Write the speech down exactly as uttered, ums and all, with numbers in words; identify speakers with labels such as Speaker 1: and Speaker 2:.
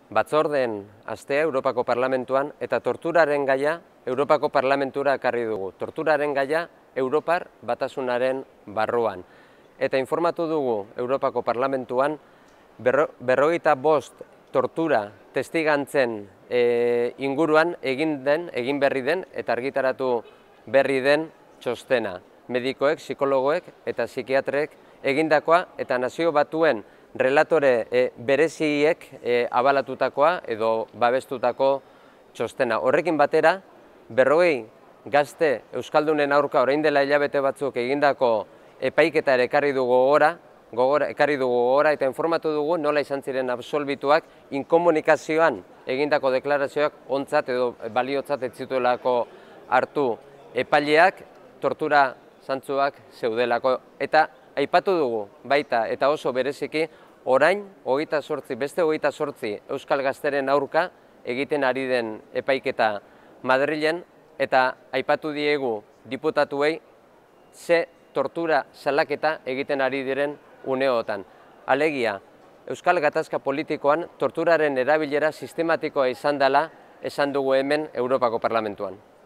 Speaker 1: batzordeen astea Europako Parlamentuan eta torturaren gaia Europako Parlamentura ekarri dugu. Torturaren gaia Europar Batasunaren barruan. Eta informatu dugu Europako Parlamentuan berro, berrogeita bost tortura testigantzen e, inguruan egin den, egin berri den eta argitaratu berri den txostena. Medikoek, psikologoek eta psikiatrek egindakoa eta Nazio Batuen relatore e, bereziek e, abalatutakoa edo babestutako txostena. Horrekin batera, berrogei gazte Euskaldunen aurka orain dela hilabete batzuk egindako epaiketa ere ekarri dugu gogora, gogora, ekarri dugu gogora eta informatu dugu nola izan ziren absolbituak inkomunikazioan egindako deklarazioak ontzat edo baliotzat ez zituelako hartu epaileak tortura zantzuak zeudelako. Eta aipatu dugu baita eta oso bereziki orain hogeita zortzi, beste hogeita zortzi Euskal Gazteren aurka egiten ari den epaiketa Madrilen eta aipatu diegu diputatuei ze tortura salaketa egiten ari diren uneotan. Alegia, Euskal gatazka politikoan torturaren erabilera sistematikoa izan dela esan dugu hemen Europako Parlamentuan.